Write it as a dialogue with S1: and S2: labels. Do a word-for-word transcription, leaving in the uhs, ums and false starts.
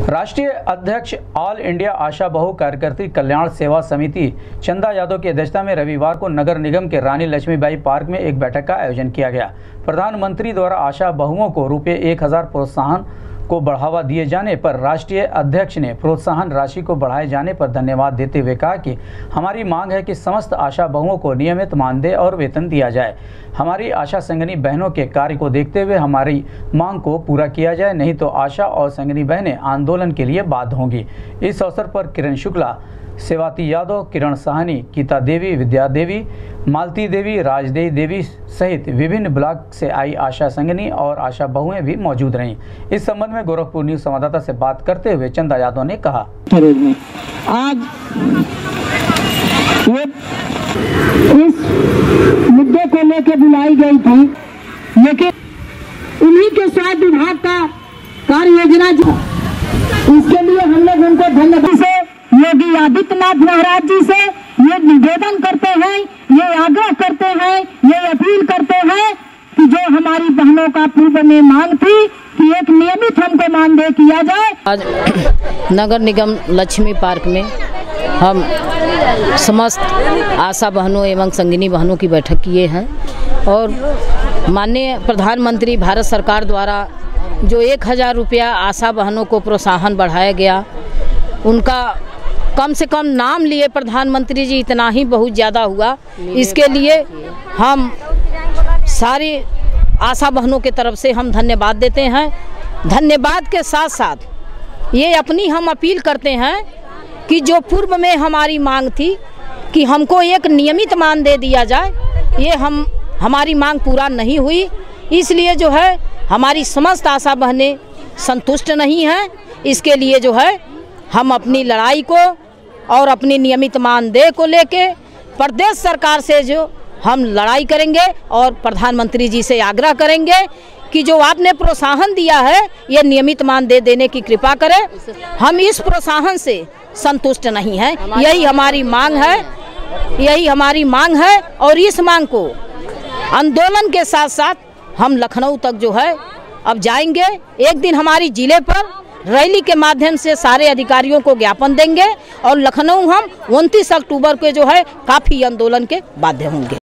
S1: राष्ट्रीय अध्यक्ष all India आशा बहु कार्यकर्त्री कल्याण सेवा समिति चंदा यादव की अध्यक्षता में रविवार को नगर निगम के रानी लक्ष्मीबाई पार्क में एक बैठक का आयोजन किया गया। प्रधानमंत्री द्वारा आशा बहुओं को रुपये एक हजार प्रोत्साहन को बढ़ावा दिए जाने पर राष्ट्रीय अध्यक्ष ने प्रोत्साहन राशि को बढ़ाए जाने पर धन्यवाद देते हुए कहा कि हमारी मांग है कि समस्त आशा बहुओं को नियमित मानदेय और वेतन दिया जाए। हमारी आशा संगिनी बहनों के कार्य को देखते हुए हमारी मांग को पूरा किया जाए, नहीं तो आशा और संगिनी बहनें आंदोलन के लिए बाध्य होंगी। इस अवसर पर किरण शुक्ला, सेवाती यादव, किरण साहनी, गीता देवी, विद्या देवी, मालती देवी, राजदेवी देवी सहित विभिन्न ब्लॉक से आई आशा संगिनी और आशा बहुएं भी मौजूद रहीं। इस संबंध में गोरखपुर न्यूज संवाददाता से बात करते हुए चंदा यादव ने कहा,
S2: आज इस मुद्दे को लेकर बुलाई गई थी, लेकिन उन्हीं के साथ विभाग का कार्य योजना जो इसके लिए हम लोग उनको धन्यवाद से योगी आदित्यनाथ महाराज जी से ये निवेदन करते हैं, ये आग्रह करते हैं, ये अपील करते हैं कि जो हमारी बहनों का पूर्व में मांग थी कि एक नियमित हमको मानदेय किया जाए।
S3: आज नगर निगम लक्ष्मी पार्क में हम समस्त आशा बहनों एवं संगिनी बहनों की बैठक किए हैं और माननीय प्रधानमंत्री भारत सरकार द्वारा जो एक हज़ार रुपया आशा बहनों को प्रोत्साहन बढ़ाया गया, उनका कम से कम नाम लिए प्रधानमंत्री जी इतना ही बहुत ज़्यादा हुआ। इसके लिए हम सारी आशा बहनों के तरफ से हम धन्यवाद देते हैं। धन्यवाद के साथ साथ ये अपनी हम अपील करते हैं कि जो पूर्व में हमारी मांग थी कि हमको एक नियमित मानदेय दिया जाए, ये हम हमारी मांग पूरा नहीं हुई। इसलिए जो है हमारी समस्त आशा बहनें संतुष्ट नहीं हैं। इसके लिए जो है हम अपनी लड़ाई को और अपनी नियमित मानदेय को लेके प्रदेश सरकार से जो हम लड़ाई करेंगे और प्रधानमंत्री जी से आग्रह करेंगे कि जो आपने प्रोत्साहन दिया है ये नियमित मानदेय देने की कृपा करें। हम इस प्रोत्साहन से संतुष्ट नहीं हैं, यही हमारी मांग है, यही हमारी मांग है और इस मांग को आंदोलन के साथ साथ हम लखनऊ तक जो है अब जाएंगे। एक दिन हमारी जिले पर रैली के माध्यम से सारे अधिकारियों को ज्ञापन देंगे और लखनऊ हम उनतीस अक्टूबर को जो है काफ़ी आंदोलन के बाध्य होंगे।